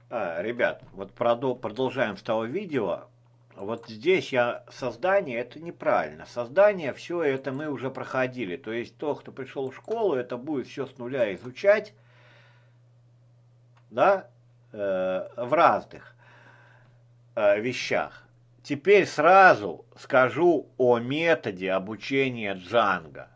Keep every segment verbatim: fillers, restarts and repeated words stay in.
А, ребят, вот продол- продолжаем с того видео. Вот здесь я создание, это неправильно. Создание, все это мы уже проходили. То есть то, кто пришел в школу, это будет все с нуля изучать, да, э, в разных э, вещах. Теперь сразу скажу о методе обучения Django.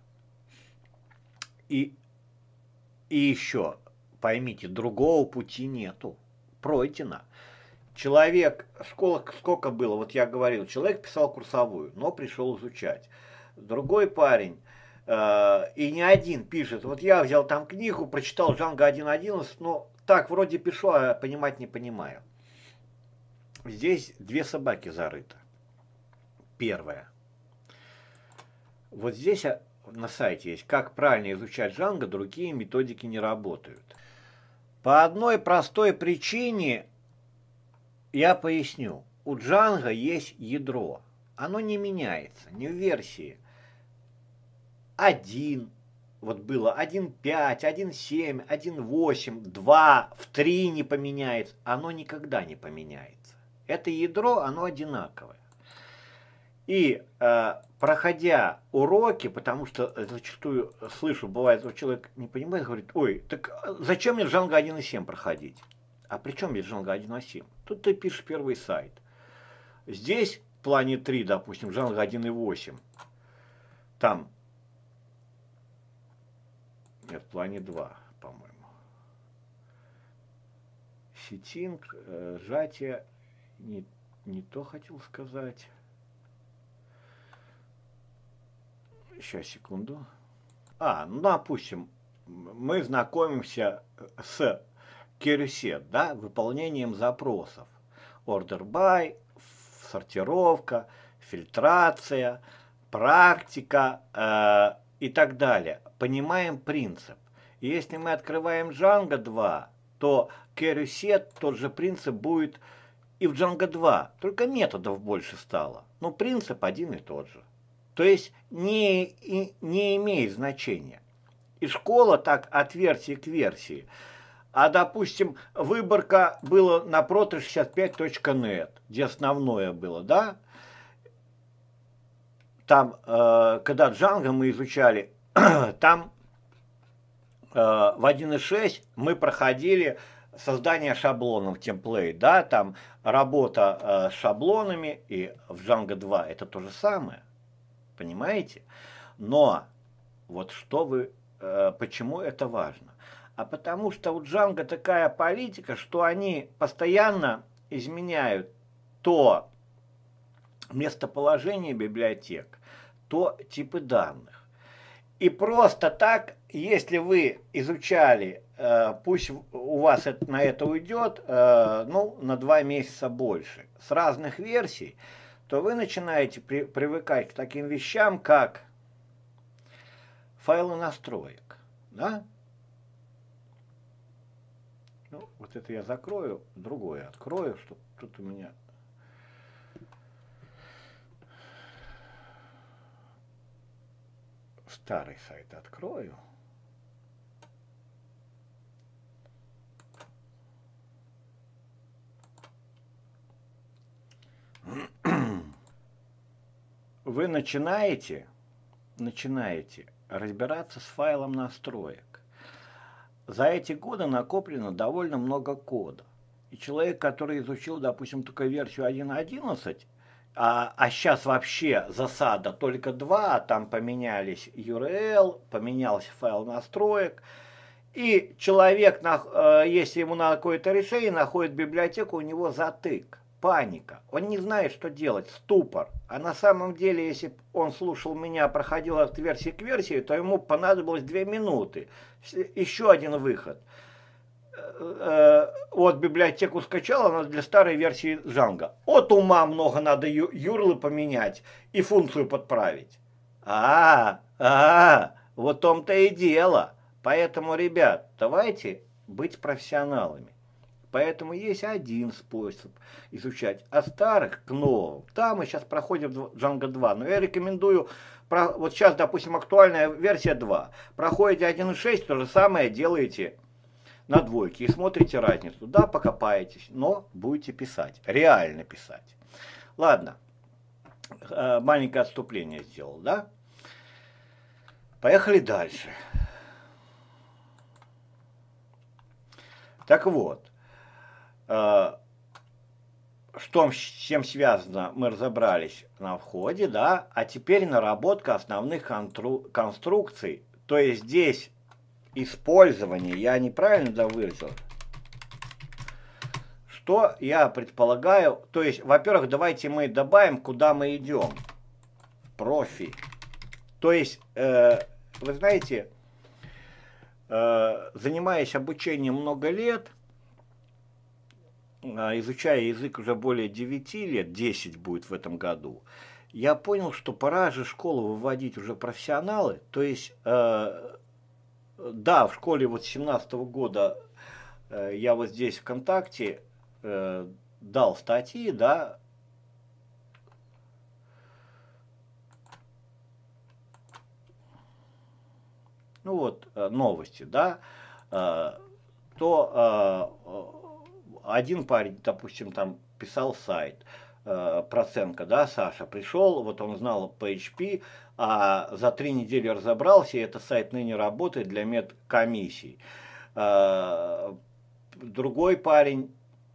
И, и еще, поймите, другого пути нету. Пройдено. Человек, сколько, сколько было, вот я говорил, человек писал курсовую, но пришел изучать. Другой парень, э, и не один пишет, вот я взял там книгу, прочитал Django один точка одиннадцать, но так вроде пишу, а понимать не понимаю. Здесь две собаки зарыты. Первое. Вот здесь на сайте есть, как правильно изучать Django, другие методики не работают. По одной простой причине я поясню. У Django есть ядро. Оно не меняется. Не в версии один, вот было один точка пять, один точка семь, один точка восемь, два, в три не поменяется. Оно никогда не поменяется. Это ядро, оно одинаковое. И э, проходя уроки, потому что зачастую слышу, бывает, что человек не понимает, говорит, ой, так зачем мне Django один точка семь проходить? А при чем здесь Django один точка семь? Тут ты пишешь первый сайт. Здесь в плане три, допустим, Django один точка восемь. Там, нет, в плане два, по-моему. Сетинг, э, сжатие, не, не то хотел сказать. Сейчас, секунду. А, ну, допустим, мы знакомимся с Керюсет, да, выполнением запросов. Order by, сортировка, фильтрация, практика э, и так далее. Понимаем принцип. И если мы открываем Django два, то Керюсет, тот же принцип будет и в Django два, только методов больше стало. Но принцип один и тот же. То есть не, и, не имеет значения. И школа так от версии к версии. А, допустим, выборка была на proto шестьдесят пять точка нет, где основное было, да? Там, э, когда Django мы изучали, там э, в один точка шесть мы проходили создание шаблонов, темплейт, да? Там работа э, с шаблонами, и в Django два это то же самое, понимаете? Но вот что вы, э, почему это важно? А потому что у Django такая политика, что они постоянно изменяют то местоположение библиотек, то типы данных. И просто так, если вы изучали, э, пусть у вас это, на это уйдет, э, ну, на два месяца больше, с разных версий, то вы начинаете при, привыкать к таким вещам, как файлы настроек, да? Ну, вот это я закрою, другое открою, что тут у меня... Старый сайт открою. Вы начинаете, начинаете разбираться с файлом настроек. За эти годы накоплено довольно много кода. И человек, который изучил, допустим, только версию один точка одиннадцать, а, а сейчас вообще засада только два, там поменялись ю ар эл, поменялся файл настроек, и человек, если ему надо какое-то решение, находит библиотеку, у него затык, паника. Он не знает, что делать, ступор. А на самом деле, если он слушал меня, проходил от версии к версии, то ему понадобилось две минуты. Еще один выход. Вот библиотеку скачал, она для старой версии Django. От ума много надо юрлы поменять и функцию подправить. А, а, вот в том-то и дело. Поэтому, ребят, давайте быть профессионалами. Поэтому есть один способ изучать от старых к новым. Да, мы сейчас проходим Django два, но я рекомендую, вот сейчас, допустим, актуальная версия два. Проходите один точка шесть, то же самое делаете на двойке и смотрите разницу. Да, покопаетесь, но будете писать, реально писать. Ладно, маленькое отступление сделал, да? Поехали дальше. Так вот, что с чем связано, мы разобрались на входе, да? А теперь наработка основных конструкций. То есть здесь использование, я неправильно да, выразил. Что я предполагаю, то есть, во-первых, давайте мы добавим, куда мы идем. Профи. То есть, э, вы знаете, э, занимаясь обучением много лет, э, изучая язык уже более девяти лет, десять будет в этом году, я понял, что пора же школу выводить уже профессионалы. То есть, э, да, в школе вот с семнадцатого года э, я вот здесь ВКонтакте э, дал статьи, да, ну вот, новости, да, то один парень, допустим, там писал сайт, Проценко, да, Саша, пришел, вот он знал пи эйч пи, а за три недели разобрался, и этот сайт ныне работает для медкомиссий. Другой парень,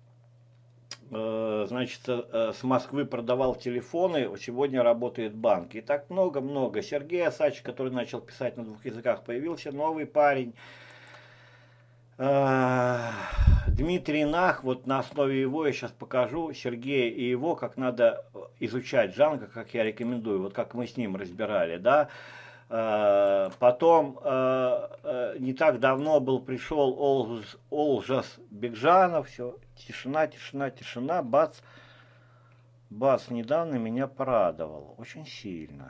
значит, с Москвы продавал телефоны, сегодня работает банк. И так много-много. Сергей Осадчий, который начал писать на двух языках, появился новый парень. Дмитрий Нах, вот на основе его я сейчас покажу Сергея и его, как надо изучать Джанго, как я рекомендую, вот как мы с ним разбирали, да. Потом не так давно был пришел Олжас, Олжас Бекжанов, все, тишина, тишина, тишина, бац, бац, недавно меня порадовал, очень сильно.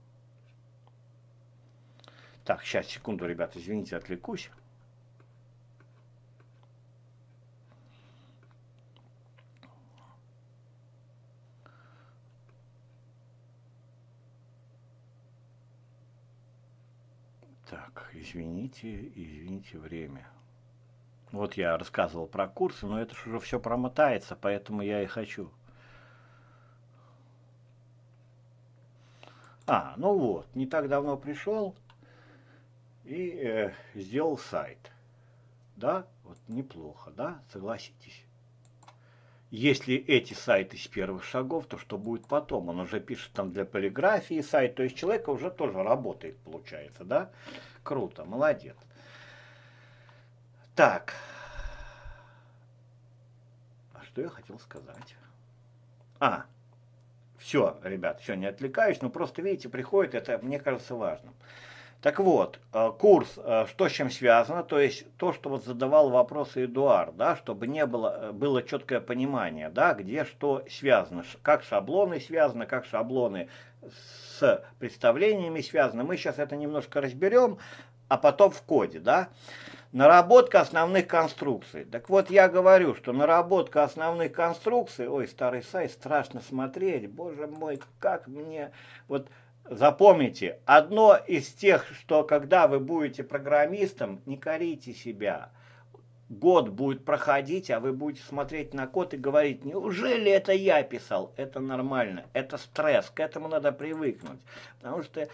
Так, сейчас, секунду, ребята, извините, отвлекусь. Так, извините, извините, время. Вот я рассказывал про курсы, но это же уже все промотается, поэтому я и хочу. А, ну вот, не так давно пришел и э, сделал сайт. Да, вот неплохо, да, согласитесь. Если эти сайты с первых шагов, то что будет потом? Он уже пишет там для полиграфии сайт, то есть человек уже тоже работает, получается, да? Круто, молодец. Так. А что я хотел сказать? А, все, ребят, все, не отвлекаюсь, но просто, видите, приходит, это мне кажется важным. Так вот, курс, что с чем связано, то есть то, что вот задавал вопросы Эдуард, да, чтобы не было, было четкое понимание, да, где что связано, как шаблоны связаны, как шаблоны с представлениями связаны. Мы сейчас это немножко разберем, а потом в коде, да. Наработка основных конструкций. Так вот, я говорю, что наработка основных конструкций, ой, старый сайт, страшно смотреть, боже мой, как мне, вот... Запомните, одно из тех, что когда вы будете программистом, не корите себя. Год будет проходить, а вы будете смотреть на код и говорить, неужели это я писал? Это нормально, это стресс, к этому надо привыкнуть. Потому что...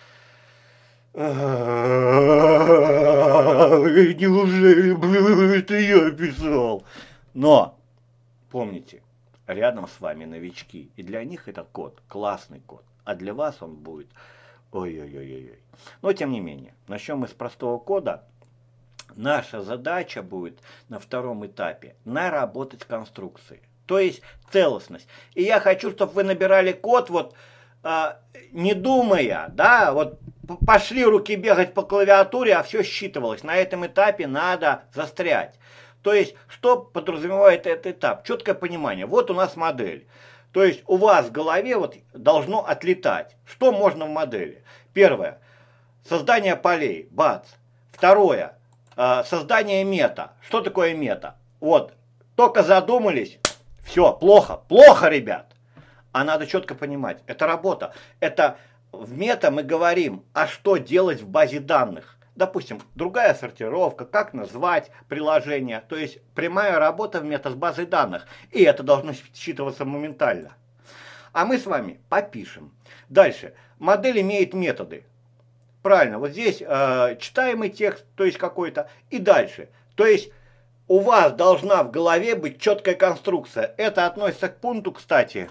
Неужели это я писал? Но, помните, рядом с вами новички, и для них это код, классный код. А для вас он будет ой-ой-ой-ой. Но тем не менее, начнем мы с простого кода. Наша задача будет на втором этапе наработать конструкции. То есть целостность. И я хочу, чтобы вы набирали код, вот э, не думая, да, вот пошли руки бегать по клавиатуре, а все считывалось. На этом этапе надо застрять. То есть, что подразумевает этот этап? Четкое понимание. Вот у нас модель. То есть у вас в голове вот должно отлетать. Что можно в модели? Первое. Создание полей. Бац. Второе. Создание мета. Что такое мета? Вот. Только задумались. Все. Плохо. Плохо, ребят. А надо четко понимать. Это работа. Это в мета мы говорим, а что делать в базе данных. Допустим, другая сортировка, как назвать приложение, то есть прямая работа в метабазой данных, и это должно считываться моментально. А мы с вами попишем. Дальше. Модель имеет методы. Правильно, вот здесь э, читаемый текст, то есть какой-то, и дальше. То есть у вас должна в голове быть четкая конструкция. Это относится к пункту, кстати.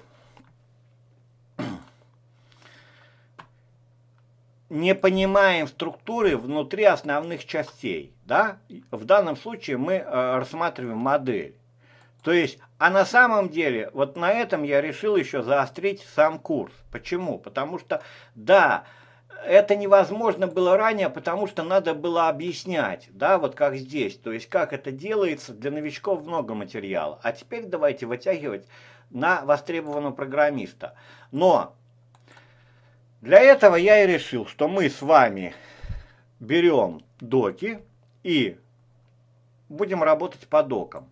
Не понимаем структуры внутри основных частей. Да? В данном случае мы э, рассматриваем модель. То есть, а на самом деле, вот на этом я решил еще заострить сам курс. Почему? Потому что, да, это невозможно было ранее, потому что надо было объяснять, да, вот как здесь. То есть, как это делается, для новичков много материала. А теперь давайте вытягивать на востребованного программиста. Но для этого я и решил, что мы с вами берем доки и будем работать по докам.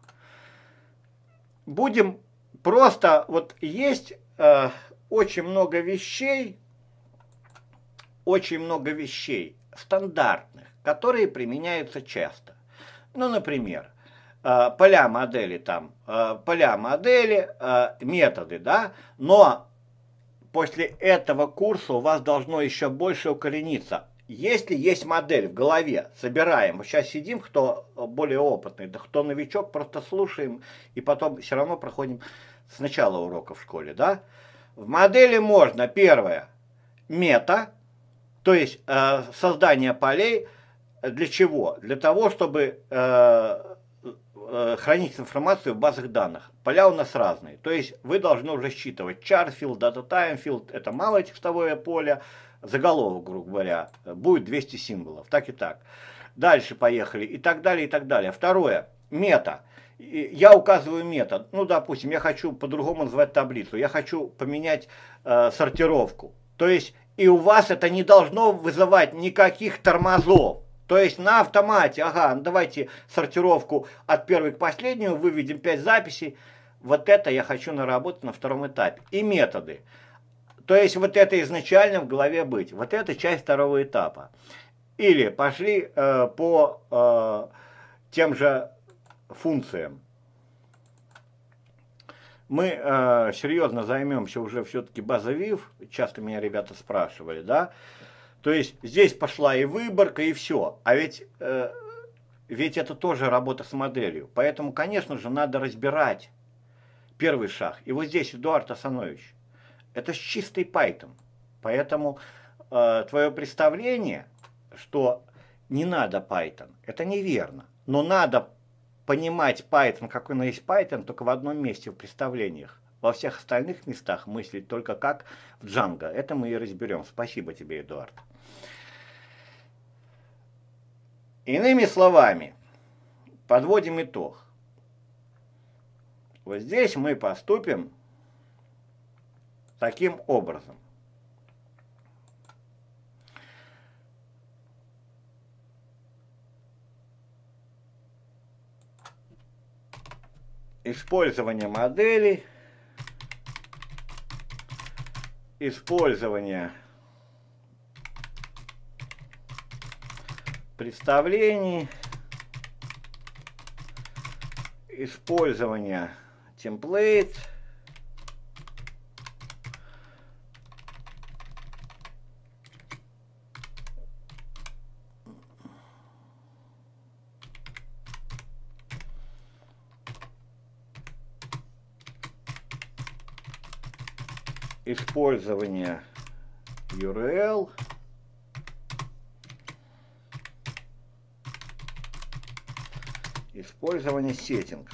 Будем просто, вот есть э, очень много вещей, очень много вещей стандартных, которые применяются часто. Ну, например, э, поля модели, там, э, поля модели, э, методы, да, но после этого курса у вас должно еще больше укорениться. Если есть модель в голове, собираем. Вот сейчас сидим, кто более опытный, да кто новичок, просто слушаем и потом все равно проходим с начала урока в школе, да? В модели можно, первое, мета, то есть э, создание полей. Для чего? Для того, чтобы э, э, хранить информацию в базах данных. Поля у нас разные. То есть вы должны уже считывать char field, data time field, это малое текстовое поле. Заголовок, грубо говоря, будет двести символов, так и так. Дальше поехали, и так далее, и так далее. Второе, мета. Я указываю метод. Ну, допустим, я хочу по-другому назвать таблицу. Я хочу поменять э, сортировку. То есть, и у вас это не должно вызывать никаких тормозов. То есть, на автомате, ага, давайте сортировку от первой к последнему, выведем пять записей. Вот это я хочу наработать на втором этапе. И методы. То есть вот это изначально в голове быть. Вот это часть второго этапа. Или пошли э, по э, тем же функциям. Мы э, серьезно займемся уже все-таки база вив. Часто меня ребята спрашивали, да. То есть здесь пошла и выборка, и все. А ведь, э, ведь это тоже работа с моделью. Поэтому, конечно же, надо разбирать первый шаг. И вот здесь Эдуард Асанович. Это чистый Python. Поэтому э, твое представление, что не надо Python, это неверно. Но надо понимать Python, как он есть Python, только в одном месте в представлениях. Во всех остальных местах мыслить только как в Django. Это мы и разберем. Спасибо тебе, Эдуард. Иными словами, подводим итог. Вот здесь мы поступим таким образом. Использование моделей, использование представлений, использование темплейт, использование ю ар эл, использование settings.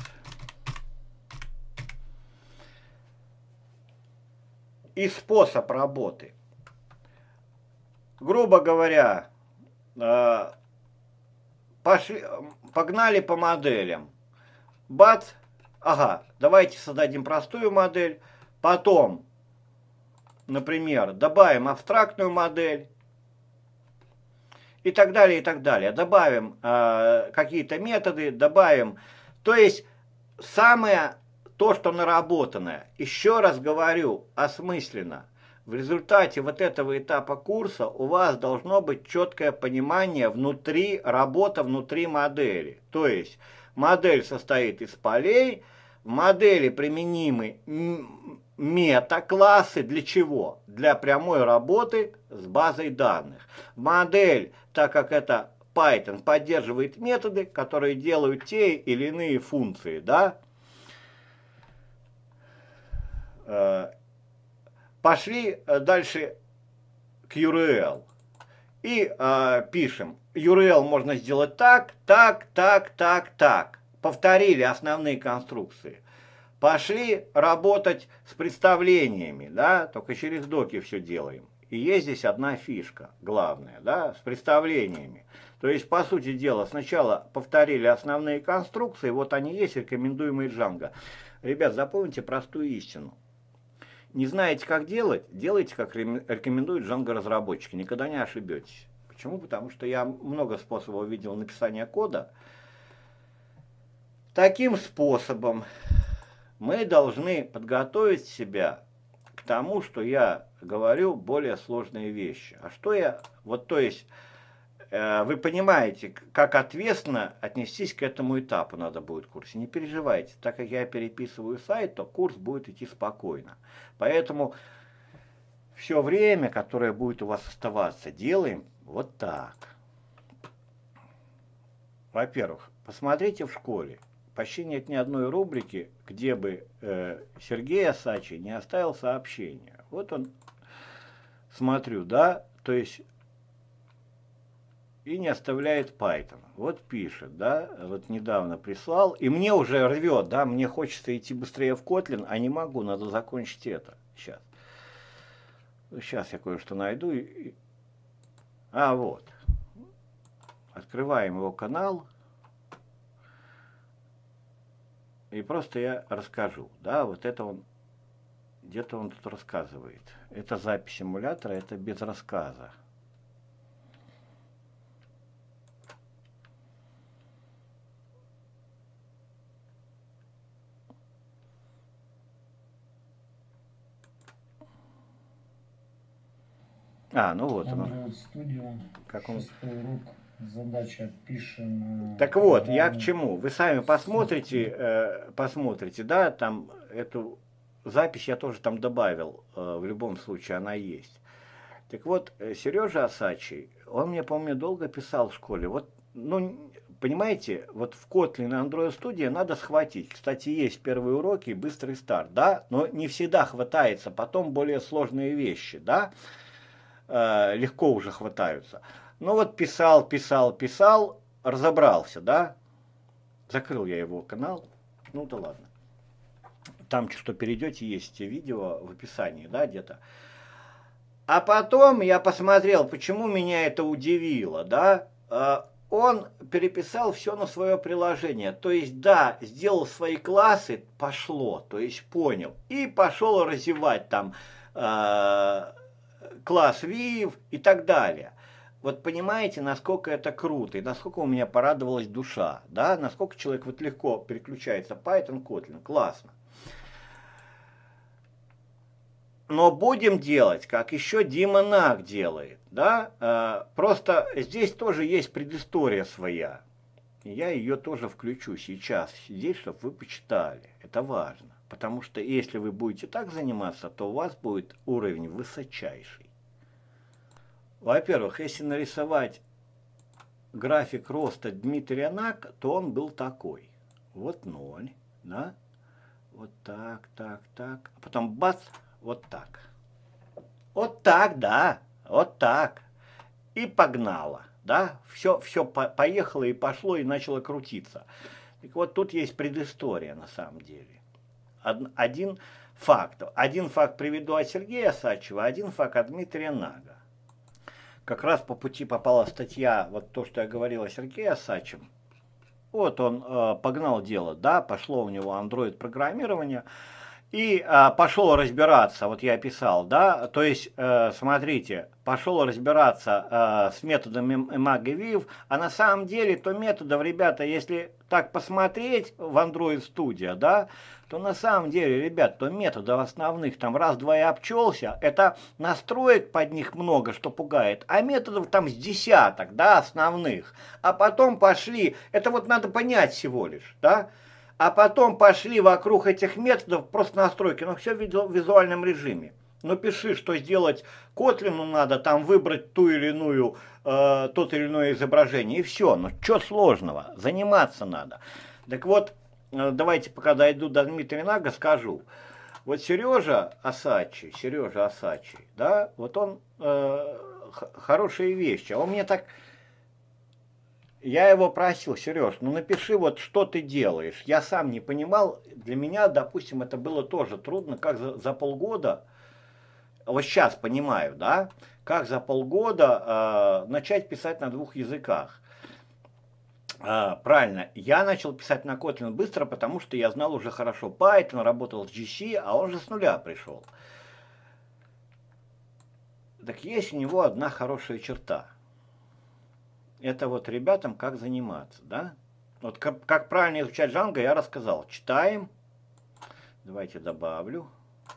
И способ работы. Грубо говоря, пошли, погнали по моделям. Бац, ага, давайте создадим простую модель, потом, например, добавим абстрактную модель и так далее, и так далее. Добавим э, какие-то методы, добавим, то есть самое то, что наработанное, еще раз говорю, осмысленно. В результате вот этого этапа курса у вас должно быть четкое понимание внутри, работа внутри модели. То есть модель состоит из полей, в модели применимы мета-классы. Для чего? Для прямой работы с базой данных. Модель, так как это Python, поддерживает методы, которые делают те или иные функции, да? Пошли дальше к ю ар эл. И э, пишем, ю ар эл можно сделать так, так, так, так, так. Повторили основные конструкции. Пошли работать с представлениями, да, только через доки все делаем. И есть здесь одна фишка, главная, да, с представлениями. То есть, по сути дела, сначала повторили основные конструкции, вот они есть, рекомендуемые Django. Ребят, запомните простую истину. Не знаете, как делать, делайте, как рекомендуют Django разработчики, никогда не ошибетесь. Почему? Потому что я много способов видел написания кода. Таким способом мы должны подготовить себя к тому, что я говорю более сложные вещи. А что я, вот то есть, э, вы понимаете, как ответственно отнестись к этому этапу надо будет в курсе. Не переживайте, так как я переписываю сайт, то курс будет идти спокойно. Поэтому все время, которое будет у вас оставаться, делаем вот так. Во-первых, посмотрите в школе. Почти нет ни одной рубрики, где бы э, Сергей Осадчий не оставил сообщение. Вот он, смотрю, да, то есть, и не оставляет Python. Вот пишет, да, вот недавно прислал, и мне уже рвет, да, мне хочется идти быстрее в Kotlin, а не могу, надо закончить это. Сейчас. Сейчас я кое-что найду. И... А, вот. Открываем его канал. И просто я расскажу, да, вот это он, где-то он тут рассказывает. Это запись эмулятора, это без рассказа. А, ну вот он. Как он... Задача пишем. Так вот, я к чему? Вы сами посмотрите, э, посмотрите, да, там эту запись я тоже там добавил, э, в любом случае она есть. Так вот, Сережа Осадчий, он мне, помню, долго писал в школе. Вот, ну, понимаете, вот в Kotlin и Android Studio надо схватить. Кстати, есть первые уроки, быстрый старт, да, но не всегда хватается, потом более сложные вещи, да, э, легко уже хватаются. Ну вот писал, писал, писал, разобрался, да, закрыл я его канал, ну да ладно. Там что перейдете, есть видео в описании, да, где-то. А потом я посмотрел, почему меня это удивило, да, он переписал все на свое приложение, то есть, да, сделал свои классы, пошло, то есть понял, и пошел развивать там э, класс Viv и так далее. Вот понимаете, насколько это круто, и насколько у меня порадовалась душа, да, насколько человек вот легко переключается Python, Kotlin, классно. Но будем делать, как еще Дима Наг делает, да, э, просто здесь тоже есть предыстория своя, и я ее тоже включу сейчас здесь, чтобы вы почитали, это важно, потому что если вы будете так заниматься, то у вас будет уровень высочайший. Во-первых, если нарисовать график роста Дмитрия Наг, то он был такой. Вот ноль, да? Вот так, так, так. А потом бац, вот так. Вот так, да, вот так. И погнало, да? Все, все по поехало и пошло, и начало крутиться. Так вот, тут есть предыстория на самом деле. Од один факт. Один факт приведу от Сергея Осадчего, один факт от Дмитрия Нага. Как раз по пути попала статья, вот то, что я говорил о Сергее Осадчем. Вот он э, погнал дело, да, пошло у него Android программирование. И а, пошел разбираться, вот я писал, да, то есть, э, смотрите, пошел разбираться э, с методом ImageView, а на самом деле то методов, ребята, если так посмотреть в Android Studio, да, то на самом деле, ребят, то методов основных там раз-два и обчелся, это настроек под них много, что пугает, а методов там с десяток, да, основных, а потом пошли, это вот надо понять всего лишь, да, а потом пошли вокруг этих методов просто настройки, но все в визуальном режиме. Ну пиши, что сделать Котлину надо, там выбрать ту или иную, э, тот или иное изображение, и все. Ну что сложного, заниматься надо. Так вот, э, давайте пока дойду до Дмитрия Нага, скажу. Вот Сережа Осадчий, Сережа Осадчий, да, вот он э, хорошие вещи, а он мне так... Я его просил: Сереж, ну напиши, вот что ты делаешь. Я сам не понимал, для меня, допустим, это было тоже трудно, как за, за полгода, вот сейчас понимаю, да, как за полгода э, начать писать на двух языках. Э, правильно, я начал писать на Kotlin быстро, потому что я знал уже хорошо Python, работал с джи си, а он же с нуля пришел. Так есть у него одна хорошая черта. Это вот ребятам как заниматься, да? Вот как, как правильно изучать Django, я рассказал. Читаем. Давайте добавлю.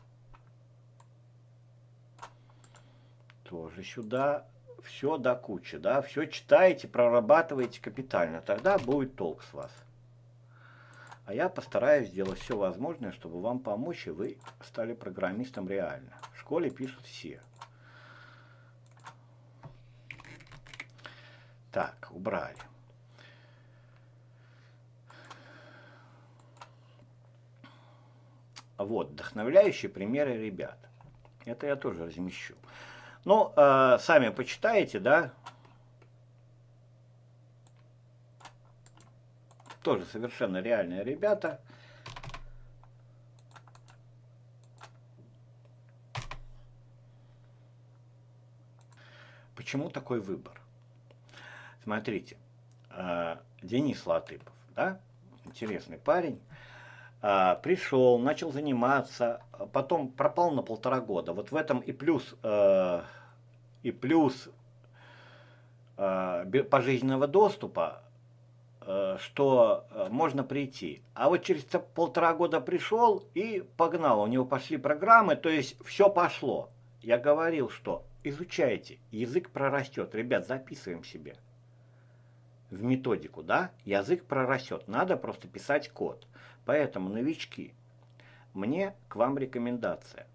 Тоже сюда. Все до кучи, да? Все читаете, прорабатываете капитально. Тогда будет толк с вас. А я постараюсь сделать все возможное, чтобы вам помочь, и вы стали программистом реально. В школе пишут все. Так, убрали. Вот, вдохновляющие примеры ребят. Это я тоже размещу. Ну, э, сами почитаете, да? Тоже совершенно реальные ребята. Почему такой выбор? Смотрите, Денис Латыпов, да, интересный парень, пришел, начал заниматься, потом пропал на полтора года. Вот в этом и плюс, и плюс пожизненного доступа, что можно прийти. А вот через полтора года пришел и погнал, у него пошли программы, то есть все пошло. Я говорил, что изучайте, язык прорастет. Ребят, записываем себе в методику, да, язык прорастет, надо просто писать код. Поэтому, новички, мне к вам рекомендация.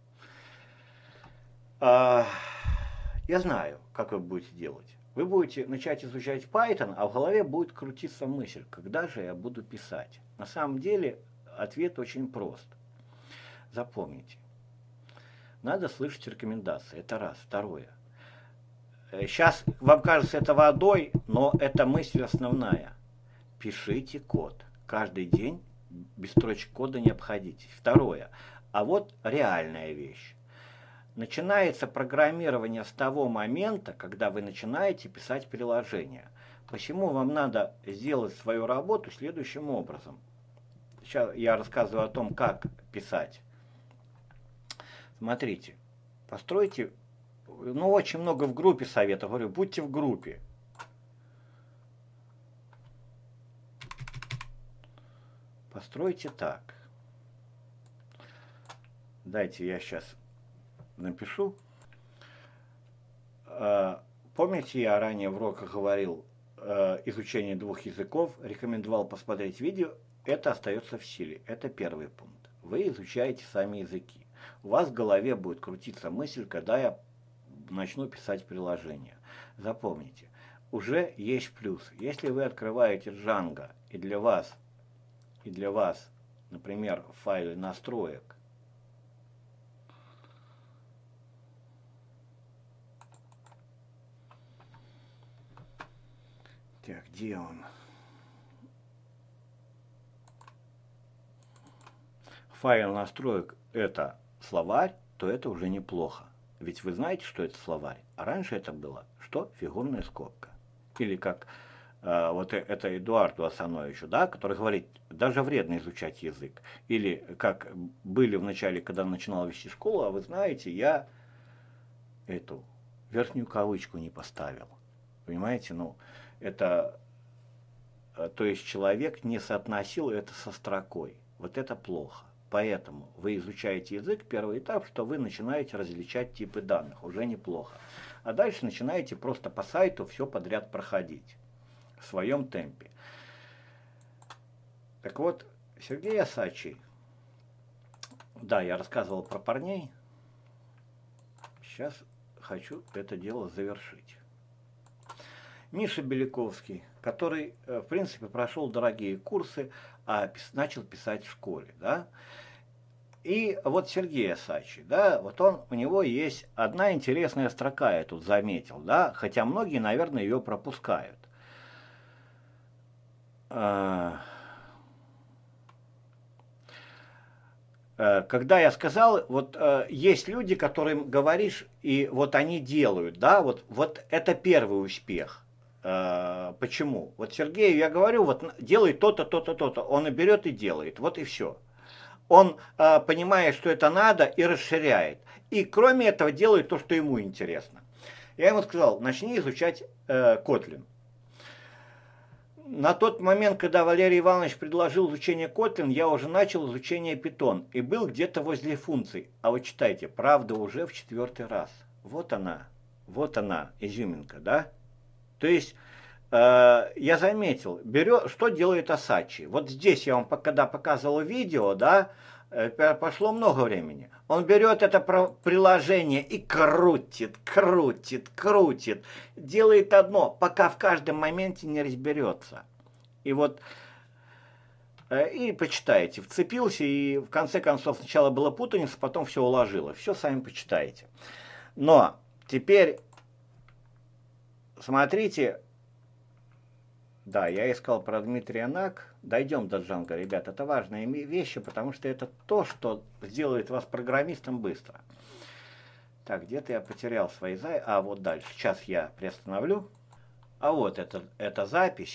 А, я знаю, как вы будете делать. Вы будете начать изучать Python, а в голове будет крутиться мысль, когда же я буду писать. На самом деле, ответ очень прост. Запомните, надо слышать рекомендации, это раз. Второе. Сейчас вам кажется это водой, но это мысль основная. Пишите код. Каждый день без строчек кода не обходитесь. Второе. А вот реальная вещь. Начинается программирование с того момента, когда вы начинаете писать приложение. Почему вам надо сделать свою работу следующим образом? Сейчас я рассказываю о том, как писать. Смотрите, постройте... Ну, очень много в группе советов. Говорю, будьте в группе. Постройте так. Дайте я сейчас напишу. Помните, я ранее в уроках говорил изучение двух языков, рекомендовал посмотреть видео. Это остается в силе. Это первый пункт. Вы изучаете сами языки. У вас в голове будет крутиться мысль, когда я начну писать приложение. Запомните, уже есть плюс. Если вы открываете Django, и для вас, и для вас, например, в файле настроек, так, где он? Файл настроек это словарь, то это уже неплохо. Ведь вы знаете, что это словарь. А раньше это было что? Фигурная скобка. Или как вот это Эдуарду Асановичу, да, который говорит, даже вредно изучать язык. Или как были в начале, когда начинал вести школу, а вы знаете, я эту верхнюю кавычку не поставил. Понимаете, ну, это, то есть человек не соотносил это со строкой. Вот это плохо. Поэтому вы изучаете язык, первый этап, что вы начинаете различать типы данных, уже неплохо. А дальше начинаете просто по сайту все подряд проходить в своем темпе. Так вот, Сергей Осадчий, да, я рассказывал про парней, сейчас хочу это дело завершить. Миша Беляковский, который, в принципе, прошел дорогие курсы, а начал писать в школе, да. И вот Сергей Осадчий, да, вот он, у него есть одна интересная строка, я тут заметил, да, хотя многие, наверное, ее пропускают. Когда я сказал, вот есть люди, которым говоришь, и вот они делают, да, вот, вот это первый успех. Почему? Вот Сергею я говорю, вот делай то-то, то-то, то-то, он и берет и делает, вот и все. Он понимает, что это надо, и расширяет. И кроме этого делает то, что ему интересно. Я ему сказал, начни изучать Kotlin. На тот момент, когда Валерий Иванович предложил изучение Kotlin, я уже начал изучение Python и был где-то возле функций. А вы читайте, правда, уже в четвертый раз. Вот она, вот она, изюминка, да? То есть, э, я заметил, берет, что делает Осадчий. Вот здесь я вам, когда показывал видео, да, э, пошло много времени. Он берет это приложение и крутит, крутит, крутит. Делает одно, пока в каждом моменте не разберется. И вот, э, и почитаете. Вцепился, и в конце концов сначала была путаница, потом все уложилось. Все сами почитаете. Но теперь... Смотрите, да, я искал про Дмитрия Нак. Дойдем до Django, ребят. Это важные вещи, потому что это то, что сделает вас программистом быстро. Так, где-то я потерял свои зай... А, вот дальше. Сейчас я приостановлю. А вот это, это запись.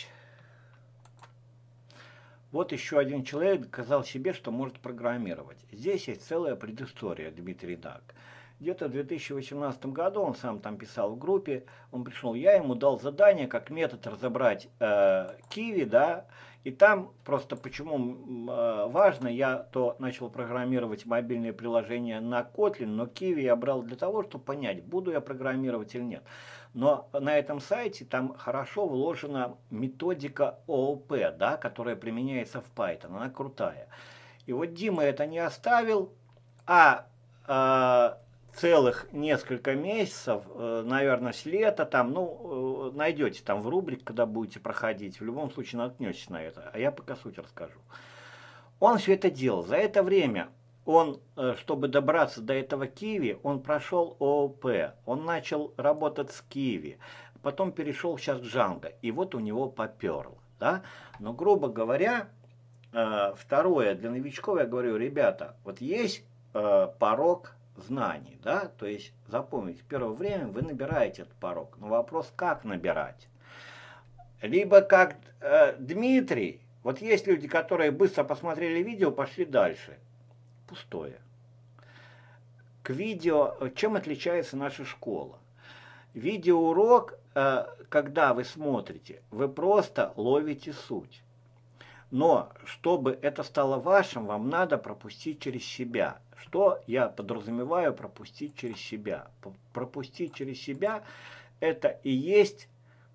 Вот еще один человек доказал себе, что может программировать. Здесь есть целая предыстория, Дмитрий Нак. Где-то в две тысячи восемнадцатом году, он сам там писал в группе, он пришел, я ему дал задание, как метод разобрать э, Kiwi, да, и там просто почему э, важно, я то начал программировать мобильные приложения на Kotlin, но Kiwi я брал для того, чтобы понять, буду я программировать или нет. Но на этом сайте там хорошо вложена методика ООП, да, которая применяется в Python, она крутая. И вот Дима это не оставил, а... Э, целых несколько месяцев, наверное, с лета, там, ну, найдете там в рубрике, когда будете проходить, в любом случае наткнетесь на это, а я пока суть расскажу. Он все это делал. За это время он, чтобы добраться до этого Kiwi, он прошел ООП, он начал работать с Kiwi, потом перешел сейчас к Django, и вот у него поперло, да? Но, грубо говоря, второе, для новичков я говорю, ребята, вот есть порог знаний, да, то есть запомните, в первое время вы набираете этот порог, но вопрос, как набирать. Либо как э, Дмитрий, вот есть люди, которые быстро посмотрели видео, пошли дальше. Пустое. К видео, чем отличается наша школа? Видеоурок, э, когда вы смотрите, вы просто ловите суть. Но, чтобы это стало вашим, вам надо пропустить через себя. Что я подразумеваю пропустить через себя? Пропустить через себя это и есть,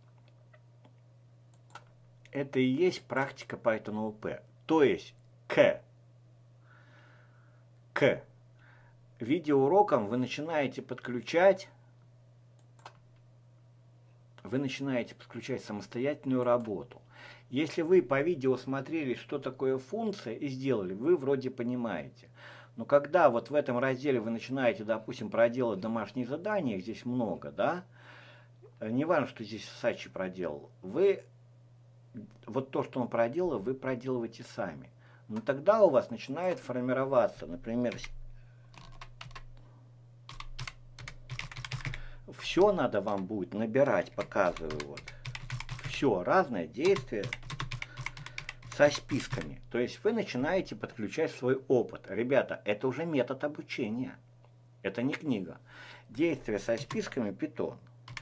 это и есть практика Python о о пи. То есть к, к видеоурокам вы начинаете подключать, вы начинаете подключать самостоятельную работу. Если вы по видео смотрели, что такое функция, и сделали, вы вроде понимаете. Но когда вот в этом разделе вы начинаете, допустим, проделать домашние задания, их здесь много, да, не важно, что здесь Осадчий проделал, вы, вот то, что он проделал, вы проделываете сами. Но тогда у вас начинает формироваться, например, все надо вам будет набирать, показываю вот. все разное действие со списками. То есть вы начинаете подключать свой опыт. Ребята, это уже метод обучения. Это не книга. Действие со списками Python.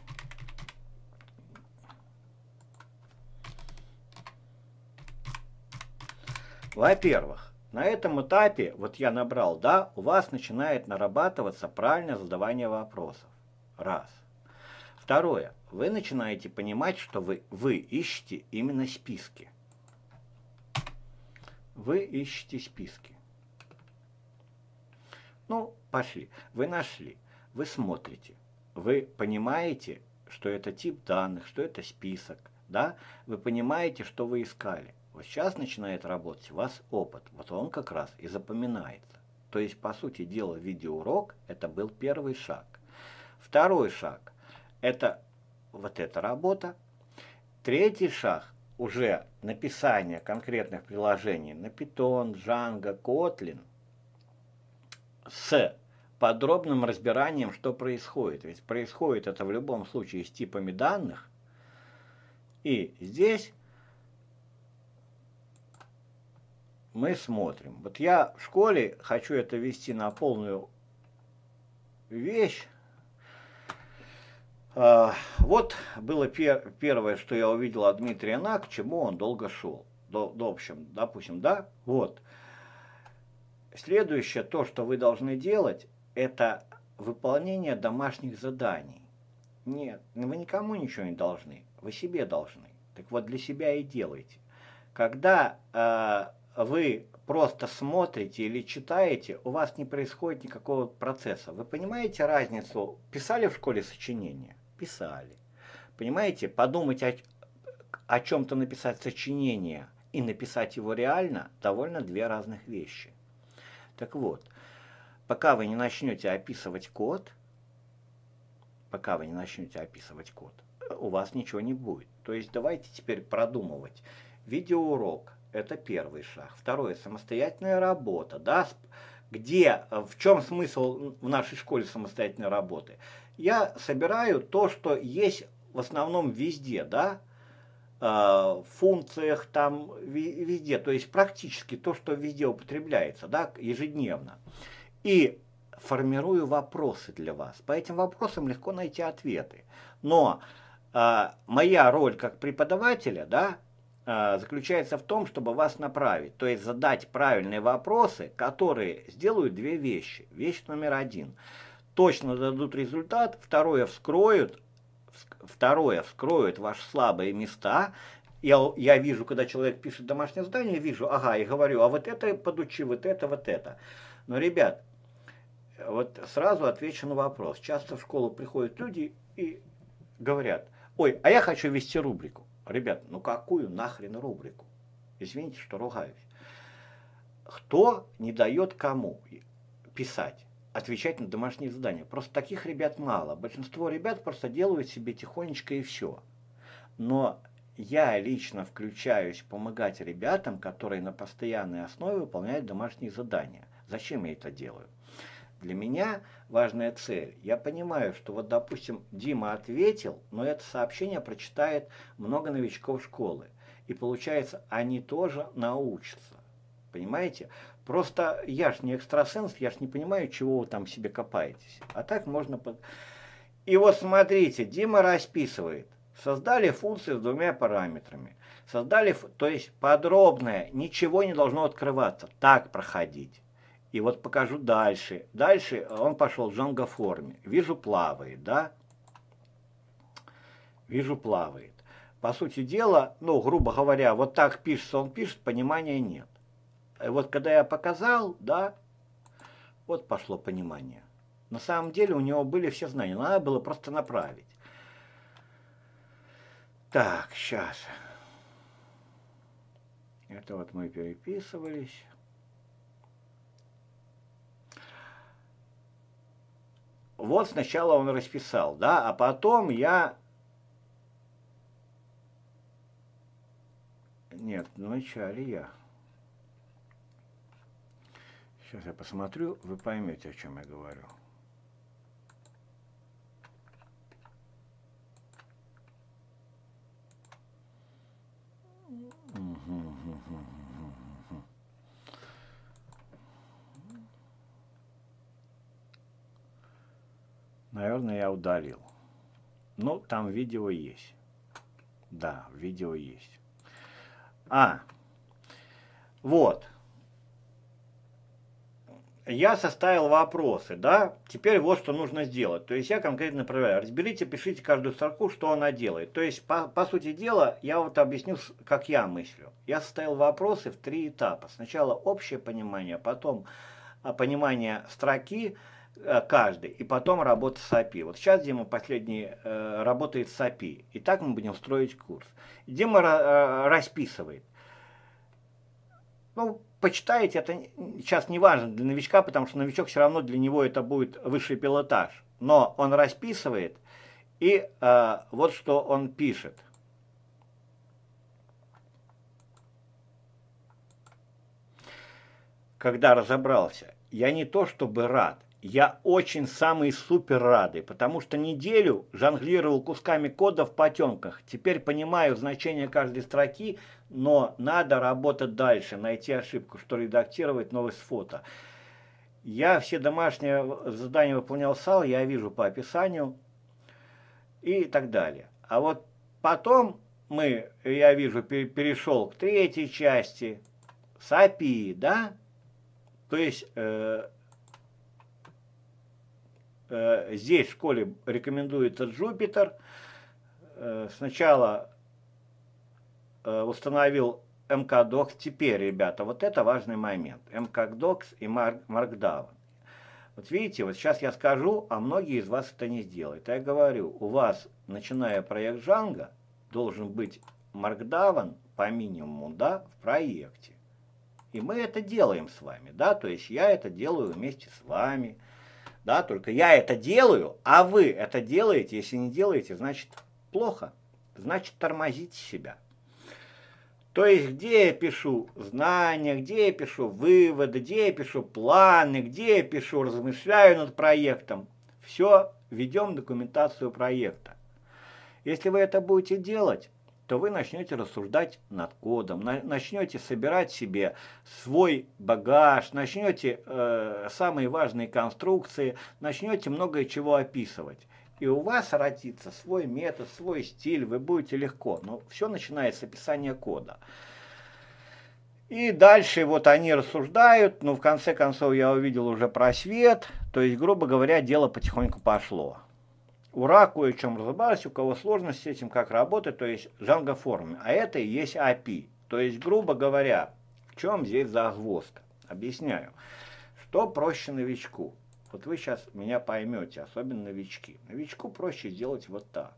Во-первых, на этом этапе, вот я набрал, да, у вас начинает нарабатываться правильное задавание вопросов. Раз. Второе. Вы начинаете понимать, что вы, вы ищете именно списки. Вы ищете списки. Ну, пошли. Вы нашли. Вы смотрите. Вы понимаете, что это тип данных, что это список. Да? Вы понимаете, что вы искали. Вот сейчас начинает работать у вас опыт. Вот он как раз и запоминается. То есть, по сути дела, видеоурок – это был первый шаг. Второй шаг – это вот эта работа. Третий шаг – уже написание конкретных приложений на Python, Django, Kotlin с подробным разбиранием, что происходит. Ведь происходит это в любом случае с типами данных. И здесь мы смотрим. Вот я в школе хочу это вести на полную вещь. А, вот было пер первое, что я увидел от Дмитрия На, к чему он долго шел. До, до, в общем, допустим, да, вот. Следующее, то, что вы должны делать, это выполнение домашних заданий. Нет, вы никому ничего не должны, вы себе должны. Так вот, для себя и делайте. Когда э, вы просто смотрите или читаете, у вас не происходит никакого процесса. Вы понимаете разницу? Писали в школе сочинения? Писали. Понимаете, подумать о, о чем-то, написать сочинение и написать его реально, довольно две разных вещи. Так вот, пока вы не начнете описывать код, пока вы не начнете описывать код, у вас ничего не будет. То есть давайте теперь продумывать. Видеоурок – это первый шаг. Второе – самостоятельная работа. Да? Где, в чем смысл в нашей школе самостоятельной работы? Я собираю то, что есть в основном везде, да? В функциях, там, везде. То есть практически то, что везде употребляется, да, ежедневно. И формирую вопросы для вас. По этим вопросам легко найти ответы. Но а, моя роль как преподавателя, да, а, заключается в том, чтобы вас направить. То есть задать правильные вопросы, которые сделают две вещи. Вещь номер один. Точно дадут результат. Второе, вскроют. Второе, вскроют ваши слабые места. Я, я вижу, когда человек пишет домашнее задание, вижу, ага, и говорю, а вот это подучи, вот это, вот это. Но, ребят, вот сразу отвечу на вопрос. Часто в школу приходят люди и говорят, ой, а я хочу вести рубрику. Ребят, ну какую нахрен рубрику? Извините, что ругаюсь. Кто не дает кому писать, отвечать на домашние задания? Просто таких ребят мало. Большинство ребят просто делают себе тихонечко и все. Но я лично включаюсь помогать ребятам, которые на постоянной основе выполняют домашние задания. Зачем я это делаю? Для меня важная цель. Я понимаю, что вот, допустим, Дима ответил, но это сообщение прочитает много новичков школы. И получается, они тоже научатся. Понимаете? Просто я ж не экстрасенс, я ж не понимаю, чего вы там себе копаетесь. А так можно... Под... И вот смотрите, Дима расписывает. Создали функцию с двумя параметрами. Создали, то есть подробное, ничего не должно открываться. Так проходить. И вот покажу дальше. Дальше он пошел в Django форме. Вижу, плавает, да? Вижу, плавает. По сути дела, ну, грубо говоря, вот так пишется, он пишет, понимания нет. И вот когда я показал, да, вот пошло понимание. На самом деле у него были все знания, надо было просто направить. Так, сейчас. Это вот мы переписывались. Вот сначала он расписал, да, а потом я... Нет, вначале я. Сейчас я посмотрю, вы поймете, о чем я говорю. Наверное, я удалил. Ну, там видео есть. Да, видео есть. А, вот. Я составил вопросы, да? Теперь вот что нужно сделать. То есть я конкретно проверяю. Разберите, пишите каждую строку, что она делает. То есть, по, по сути дела, я вот объясню, как я мыслю. Я составил вопросы в три этапа. Сначала общее понимание, потом понимание строки каждой, и потом работа с эй пи ай. Вот сейчас Дима последний э, работает с эй пи ай. И так мы будем строить курс. Дима э, расписывает. Ну, почитайте, это сейчас не важно для новичка, потому что новичок все равно для него это будет высший пилотаж. Но он расписывает, и э, вот что он пишет. Когда разобрался, я не то чтобы рад, я очень самый супер радый, потому что неделю жонглировал кусками кода в потемках. Теперь понимаю значение каждой строки, но надо работать дальше, найти ошибку, что редактировать новость с фото. Я все домашние задания выполнял сам, я вижу по описанию и так далее. А вот потом мы, я вижу, перешел к третьей части с эй пи ай, да? То есть э, э, здесь в школе рекомендуется Jupyter. Э, сначала э, установил эм ка докс. Теперь, ребята, вот это важный момент. эм ка докс и Markdown. Вот видите, вот сейчас я скажу, а многие из вас это не сделают. Я говорю, у вас, начиная проект Django, должен быть Markdown по минимуму, да, в проекте. И мы это делаем с вами, да, то есть я это делаю вместе с вами, да, только я это делаю, а вы это делаете. Если не делаете, значит плохо, значит тормозите себя. То есть где я пишу знания, где я пишу выводы, где я пишу планы, где я пишу, размышляю над проектом, все, ведем документацию проекта. Если вы это будете делать, то вы начнете рассуждать над кодом, начнете собирать себе свой багаж, начнете э, самые важные конструкции, начнете многое чего описывать. И у вас родится свой метод, свой стиль, вы будете легко. Но все начинается с описания кода. И дальше вот они рассуждают, но в конце концов я увидел уже просвет, то есть, грубо говоря, дело потихоньку пошло. Ура, кое-чем разобрались, у кого сложности с этим, как работать, то есть Django формы. А это и есть эй пи ай. То есть, грубо говоря, в чем здесь загвоздка? Объясняю. Что проще новичку? Вот вы сейчас меня поймете, особенно новички. Новичку проще сделать вот так.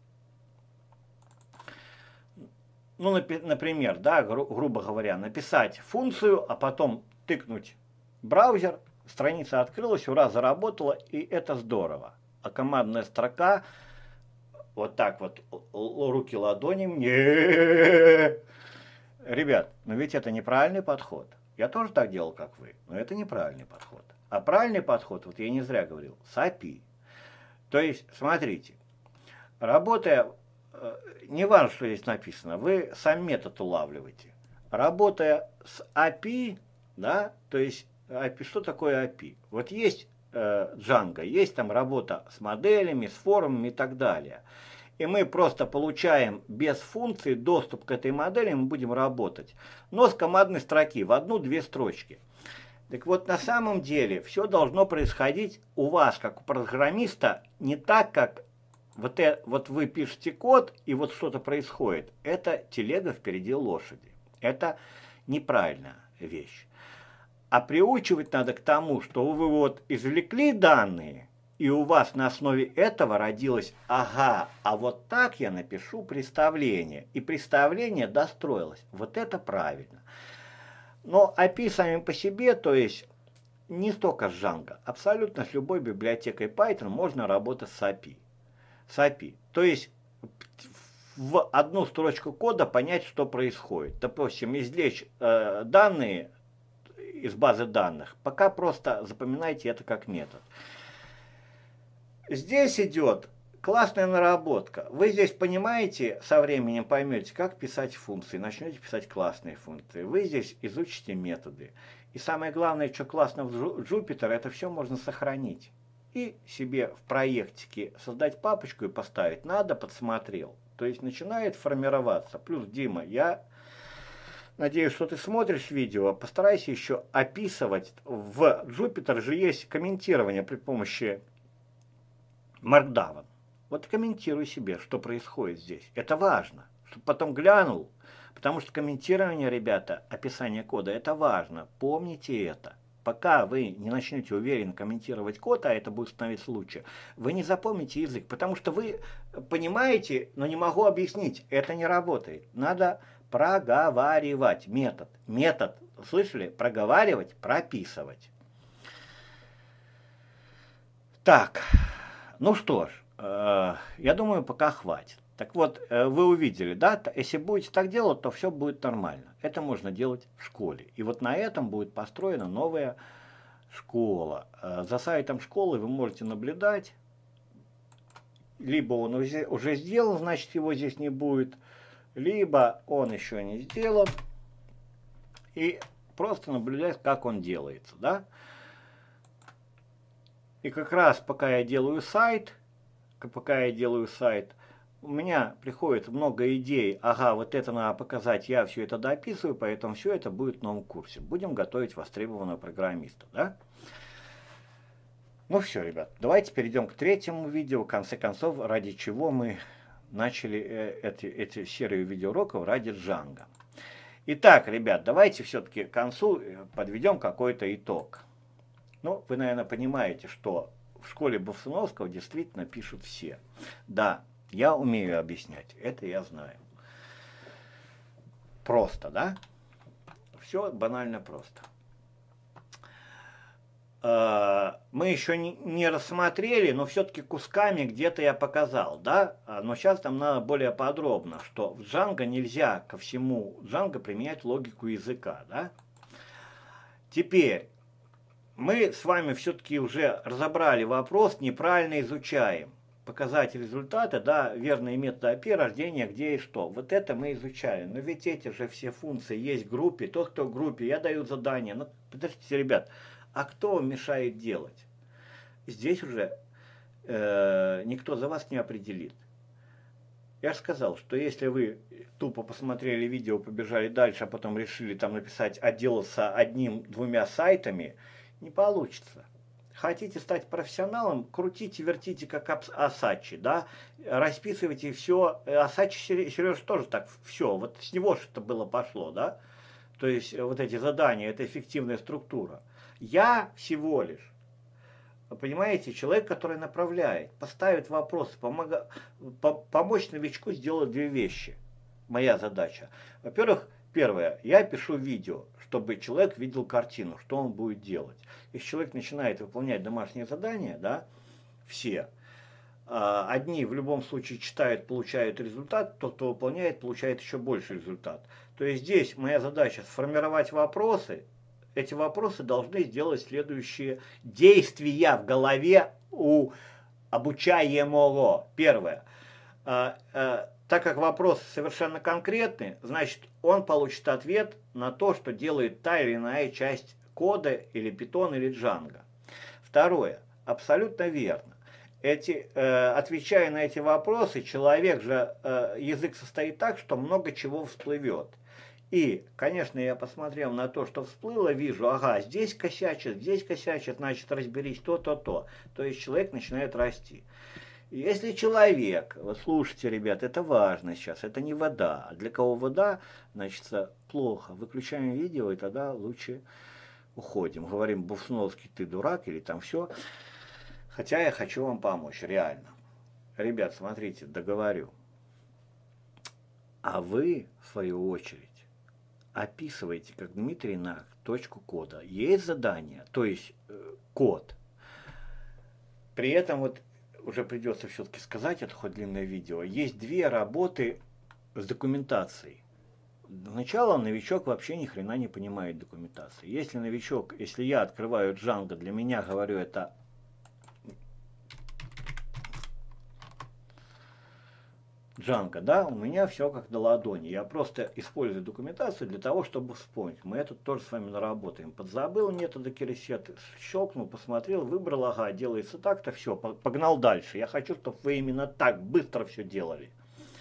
Ну, например, да, гру грубо говоря, написать функцию, а потом тыкнуть браузер, страница открылась, ура, заработала, и это здорово. А командная строка, вот так вот, руки ладонями, не. Ребят, но ведь это неправильный подход. Я тоже так делал, как вы, но это неправильный подход. А правильный подход, вот я не зря говорил, с эй пи ай. То есть, смотрите, работая, не важно, что здесь написано, вы сам метод улавливаете. Работая с эй пи ай, да, то есть, эй пи ай, что такое эй пи ай? Вот есть Django, есть там работа с моделями, с форумами и так далее. И мы просто получаем без функции доступ к этой модели, мы будем работать. Но с командной строки в одну-две строчки. Так вот, на самом деле, все должно происходить у вас, как у программиста, не так, как вот, это, вот вы пишете код, и вот что-то происходит. Это телега впереди лошади. Это неправильная вещь. А приучивать надо к тому, что вы вот извлекли данные, и у вас на основе этого родилось, ага, а вот так я напишу представление. И представление достроилось. Вот это правильно. Но эй пи ай сами по себе, то есть не столько с Django, абсолютно с любой библиотекой Python можно работать с эй пи ай. С эй пи ай. То есть в одну строчку кода понять, что происходит. Допустим, извлечь э, данные из базы данных. Пока просто запоминайте это как метод. Здесь идет классная наработка. Вы здесь понимаете, со временем поймете, как писать функции, начнете писать классные функции. Вы здесь изучите методы. И самое главное, что классно в Jupyter, это все можно сохранить. И себе в проектике создать папочку и поставить. Надо, подсмотрел. То есть начинает формироваться. Плюс, Дима, я надеюсь, что ты смотришь видео. Постарайся еще описывать. В Jupyter же есть комментирование при помощи Markdown. Вот комментируй себе, что происходит здесь. Это важно, чтобы потом глянул. Потому что комментирование, ребята, описание кода, это важно. Помните это. Пока вы не начнете уверенно комментировать код, а это будет становиться лучше, вы не запомните язык. Потому что вы понимаете, но не могу объяснить. Это не работает. Надо проговаривать метод. Метод, слышали? Проговаривать, прописывать. Так, ну что ж, э, я думаю, пока хватит. Так вот, э, вы увидели, да, если будете так делать, то все будет нормально. Это можно делать в школе. И вот на этом будет построена новая школа. Э, за сайтом школы вы можете наблюдать. Либо он уже, уже сделан, значит его здесь не будет. Либо он еще не сделан. И просто наблюдать, как он делается, да. И как раз пока я делаю сайт, пока я делаю сайт, у меня приходит много идей. Ага, вот это надо показать, я все это дописываю, поэтому все это будет в новом курсе. Будем готовить востребованного программиста, да? Ну все, ребят, давайте перейдем к третьему видео, в конце концов, ради чего мы начали эти, эти серию видеоуроков, ради Django. Итак, ребят, давайте все-таки к концу подведем какой-то итог. Ну, вы, наверное, понимаете, что в школе Бовсуновского действительно пишут все. Да, я умею объяснять, это я знаю. Просто, да? Все банально просто. Мы еще не рассмотрели, но все-таки кусками где-то я показал, да? Но сейчас там надо более подробно, что в Django нельзя ко всему Django применять логику языка, да? Теперь мы с вами все-таки уже разобрали вопрос, неправильно изучаем. Показать результаты, да, верные методы эй пи ай, рождения, где и что. Вот это мы изучали. Но ведь эти же все функции есть в группе. Тот, кто в группе, я даю задание. Ну, подождите, ребят, а кто вам мешает делать? Здесь уже э, никто за вас не определит. Я же сказал, что если вы тупо посмотрели видео, побежали дальше, а потом решили там написать, отделаться одним-двумя сайтами, не получится. Хотите стать профессионалом, крутите, вертите, как Асачи, да, расписывайте все. Асачи, Сереж, тоже так, все, вот с него что-то было пошло, да, то есть вот эти задания, это эффективная структура. Я всего лишь, понимаете, человек, который направляет, поставит вопросы, помога, по, помочь новичку сделать две вещи. Моя задача. Во-первых, первое, я пишу видео, чтобы человек видел картину, что он будет делать. Если человек начинает выполнять домашние задания, да, все, одни в любом случае читают, получают результат, тот, кто выполняет, получает еще больше результат. То есть здесь моя задача сформировать вопросы, эти вопросы должны сделать следующие действия в голове у обучаемого. Первое. Так как вопросы совершенно конкретны, значит, он получит ответ на то, что делает та или иная часть кода, или Python, или Django. Второе. Абсолютно верно. Эти, э, отвечая на эти вопросы, человек же, э, язык состоит так, что много чего всплывет. И, конечно, я посмотрел на то, что всплыло, вижу, ага, здесь косячит, здесь косячит, значит, разберись то-то-то. То есть человек начинает расти. Если человек, вот слушайте, ребят, это важно сейчас, это не вода. А для кого вода, значит, плохо. Выключаем видео, и тогда лучше уходим. Говорим, Бовсуновский, ты дурак, или там все. Хотя я хочу вам помочь, реально. Ребят, смотрите, договорю. А вы, в свою очередь, описываете, как Дмитрий, на точку кода. Есть задание, то есть э, код. При этом вот уже придется все-таки сказать, это хоть длинное видео, есть две работы с документацией. Сначала новичок вообще ни хрена не понимает документации. Если новичок, если я открываю Django, для меня, говорю, это Джанго, да, у меня все как на ладони. Я просто использую документацию для того, чтобы вспомнить. Мы это тоже с вами наработаем. Подзабыл методы Кересет, щелкнул, посмотрел, выбрал, ага, делается так-то, все, погнал дальше. Я хочу, чтобы вы именно так быстро все делали.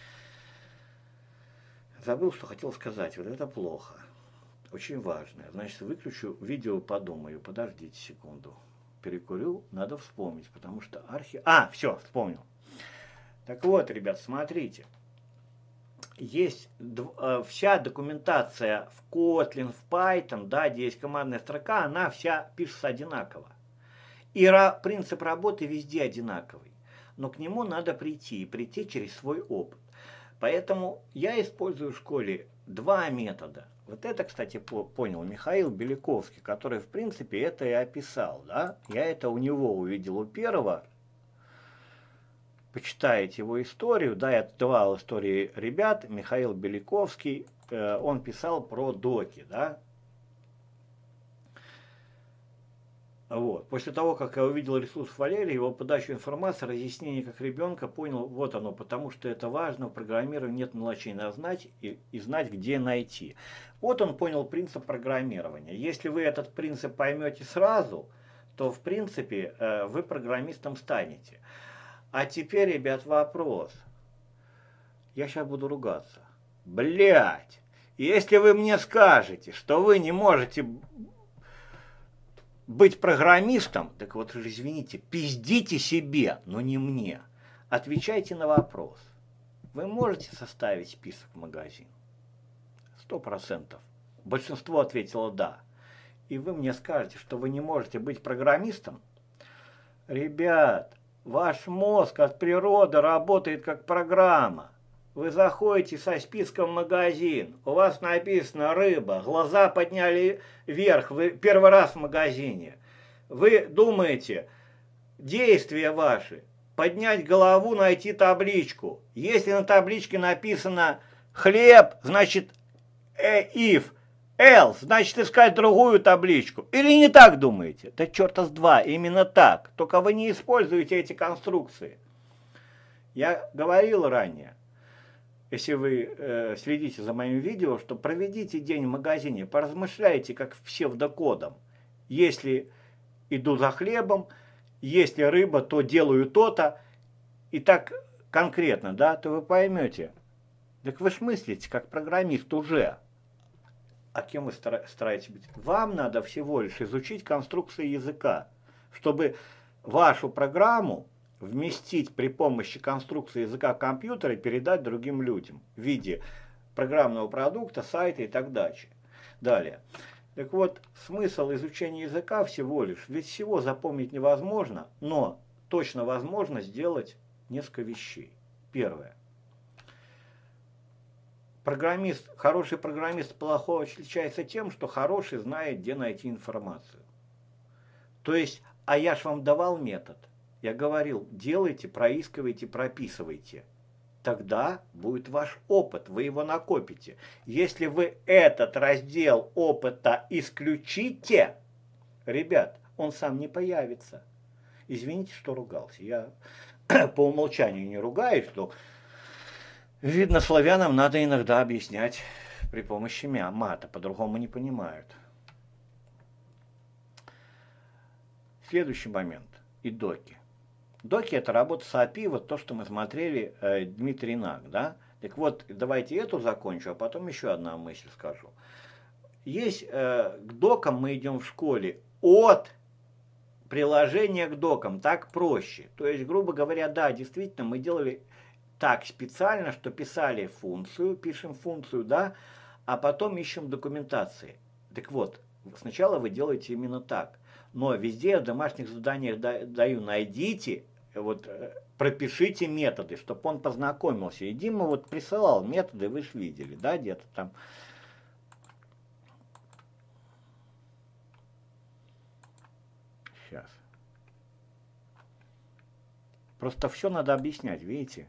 Забыл, что хотел сказать. Вот это плохо. Очень важно. Значит, выключу видео, подумаю. Подождите секунду. Перекурю, надо вспомнить, потому что архи... А, все, вспомнил. Так вот, ребят, смотрите. Есть вся документация в Kotlin, в Python, да, где есть командная строка, она вся пишется одинаково. И принцип работы везде одинаковый. Но к нему надо прийти, и прийти через свой опыт. Поэтому я использую в школе два метода. Вот это, кстати, понял Михаил Беляковский, который, в принципе, это и описал. Да? Я это у него увидел у первого. Почитаете его историю. Да, я давал истории ребят. Михаил Беляковский, э, он писал про доки. Да? Вот. После того, как я увидел ресурс Валерия, его подачу информации, разъяснение как ребенка, понял, вот оно, потому что это важно, в программировании нет мелочей, надо знать и, и знать, где найти. Вот он понял принцип программирования. Если вы этот принцип поймете сразу, то, в принципе, вы программистом станете. А теперь, ребят, вопрос. Я сейчас буду ругаться. Блять! Если вы мне скажете, что вы не можете... быть программистом, так вот, извините, пиздите себе, но не мне. Отвечайте на вопрос. Вы можете составить список в магазин? Сто процентов. Большинство ответило да. И вы мне скажете, что вы не можете быть программистом? Ребят, ваш мозг от природы работает как программа. Вы заходите со списком в магазин, у вас написано рыба, глаза подняли вверх, вы первый раз в магазине. Вы думаете, действия ваши, поднять голову, найти табличку. Если на табличке написано хлеб, значит э, if, else, значит искать другую табличку. Или не так думаете? Да черта с два, именно так. Только вы не используете эти конструкции. Я говорил ранее. Если вы э, следите за моим видео, что проведите день в магазине, поразмышляйте как псевдокодом. Если иду за хлебом, если рыба, то делаю то-то. И так конкретно, да, то вы поймете. Так вы ж мыслите как программист уже. А кем вы стараетесь быть? Вам надо всего лишь изучить конструкции языка, чтобы вашу программу вместить при помощи конструкции языка компьютера и передать другим людям в виде программного продукта, сайта и так дальше. Далее. Так вот, смысл изучения языка всего лишь, ведь всего запомнить невозможно, но точно возможно сделать несколько вещей. Первое. Программист, хороший программист плохого отличается тем, что хороший знает, где найти информацию. То есть, а я ж вам давал метод. Я говорил, делайте, проискивайте, прописывайте. Тогда будет ваш опыт, вы его накопите. Если вы этот раздел опыта исключите, ребят, он сам не появится. Извините, что ругался. Я по умолчанию не ругаюсь, но, видно, славянам надо иногда объяснять при помощи мата, по-другому не понимают. Следующий момент. И доки. Доки – это работа с эй пи ай, вот то, что мы смотрели, э, Дмитрий Наг, да? Так вот, давайте эту закончу, а потом еще одна мысль скажу. Есть, э, к докам мы идем в школе от приложения к докам, так проще. То есть, грубо говоря, да, действительно, мы делали так специально, что писали функцию, пишем функцию, да, а потом ищем документации. Так вот, сначала вы делаете именно так. Но везде в домашних заданиях даю, найдите, вот, пропишите методы, чтобы он познакомился. И Дима вот присылал методы, вы же видели, да, где-то там. Сейчас. Просто все надо объяснять, видите?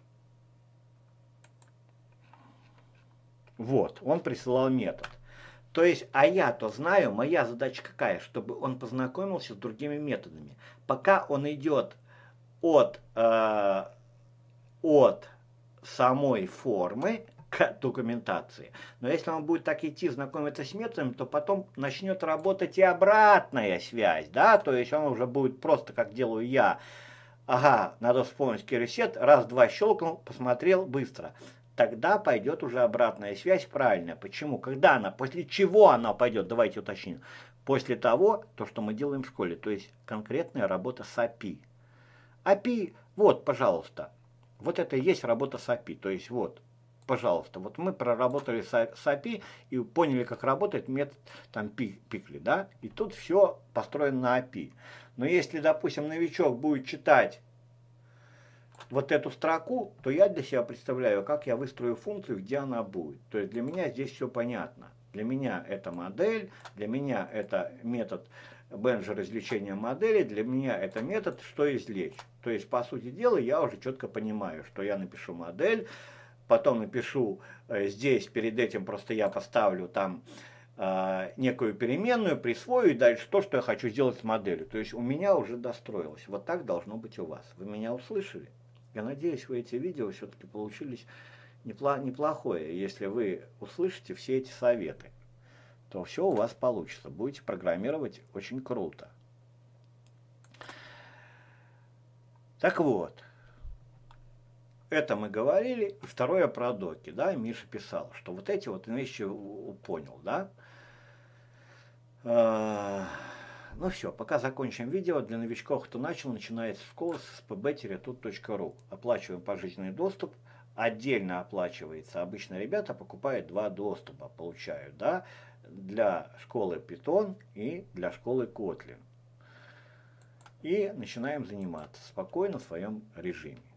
Вот, он присылал метод. То есть, а я-то знаю, моя задача какая, чтобы он познакомился с другими методами. Пока он идет от, э, от самой формы к документации. Но если он будет так идти, знакомиться с методом, то потом начнет работать и обратная связь, да, то есть он уже будет просто, как делаю я, ага, надо вспомнить кирисет, раз-два щелкнул, посмотрел быстро. Тогда пойдет уже обратная связь правильная. Почему? Когда она? После чего она пойдет? Давайте уточним. После того, то, что мы делаем в школе. То есть конкретная работа с эй пи ай. эй пи, вот, пожалуйста. Вот это и есть работа с эй пи. То есть вот, пожалуйста. Вот мы проработали с эй пи и поняли, как работает метод там пикли, да? И тут все построено на эй пи. Но если, допустим, новичок будет читать вот эту строку, то я для себя представляю, как я выстрою функцию, где она будет. То есть для меня здесь все понятно. Для меня это модель, для меня это метод Бенджера извлечения модели, для меня это метод что извлечь. То есть, по сути дела, я уже четко понимаю, что я напишу модель, потом напишу э, здесь, перед этим просто я поставлю там э, некую переменную, присвою и дальше то, что я хочу сделать с моделью. То есть у меня уже достроилось. Вот так должно быть у вас. Вы меня услышали? Я надеюсь, вы эти видео все-таки получились неплохое. Если вы услышите все эти советы, то все у вас получится. Будете программировать очень круто. Так вот, это мы говорили. И второе про доки. Да, Миша писал, что вот эти вот вещи понял, да. Ну все, пока закончим видео. Для новичков, кто начал, начинается школа с эс пи би тире тут точка ру. Оплачиваем пожизненный доступ. Отдельно оплачивается. Обычно ребята покупают два доступа, получают, да, для школы Python и для школы Kotlin. И начинаем заниматься спокойно в своем режиме.